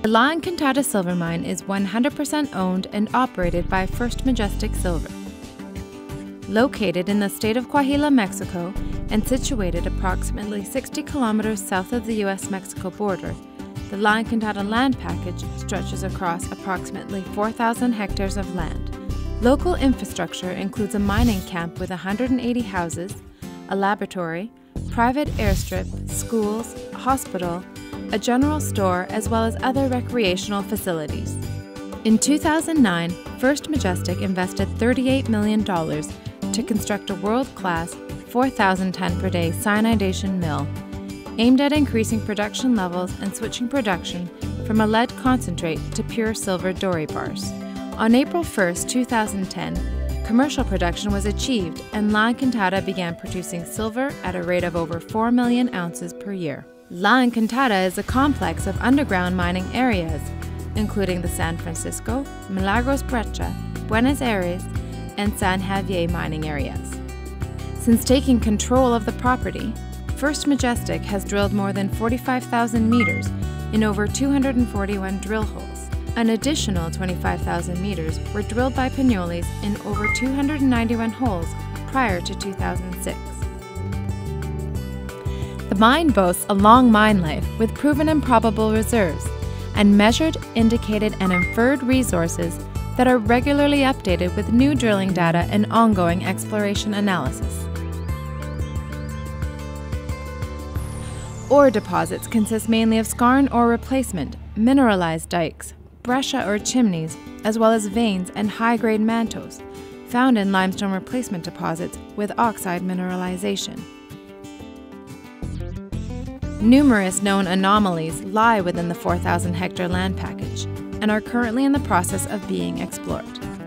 The La Encantada Silver Mine is 100% owned and operated by First Majestic Silver. Located in the state of Coahuila, Mexico, and situated approximately 60 kilometers south of the U.S.-Mexico border, the La Encantada land package stretches across approximately 4,000 hectares of land. Local infrastructure includes a mining camp with 180 houses, a laboratory, private airstrip, schools, a hospital, a general store, as well as other recreational facilities. In 2009, First Majestic invested $38 million to construct a world-class 4,000-ton per day cyanidation mill, aimed at increasing production levels and switching production from a lead concentrate to pure silver doré bars. On April 1, 2010, commercial production was achieved and La Encantada began producing silver at a rate of over 4 million ounces per year. La Encantada is a complex of underground mining areas, including the San Francisco, Milagros Brecha, Buenos Aires, and San Javier mining areas. Since taking control of the property, First Majestic has drilled more than 45,000 meters in over 241 drill holes. An additional 25,000 meters were drilled by Peñoles in over 291 holes prior to 2006. The mine boasts a long mine life with proven and probable reserves and measured, indicated, and inferred resources that are regularly updated with new drilling data and ongoing exploration analysis. Ore deposits consist mainly of skarn ore replacement, mineralized dikes, breccia or chimneys, as well as veins and high-grade mantos, found in limestone replacement deposits with oxide mineralization. Numerous known anomalies lie within the 4,000-hectare land package and are currently in the process of being explored.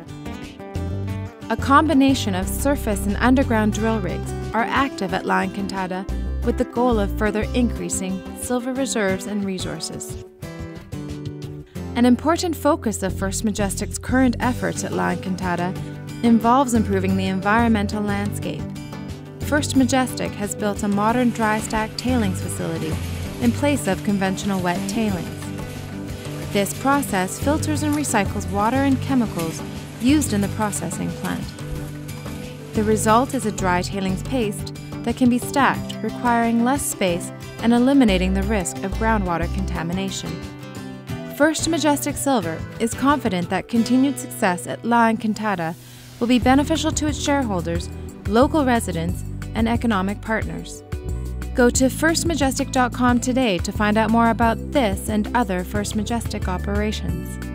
A combination of surface and underground drill rigs are active at La Encantada with the goal of further increasing silver reserves and resources. An important focus of First Majestic's current efforts at La Encantada involves improving the environmental landscape. First Majestic has built a modern dry stack tailings facility in place of conventional wet tailings. This process filters and recycles water and chemicals used in the processing plant. The result is a dry tailings paste that can be stacked, requiring less space and eliminating the risk of groundwater contamination. First Majestic Silver is confident that continued success at La Encantada will be beneficial to its shareholders, local residents, and economic partners. Go to firstmajestic.com today to find out more about this and other First Majestic operations.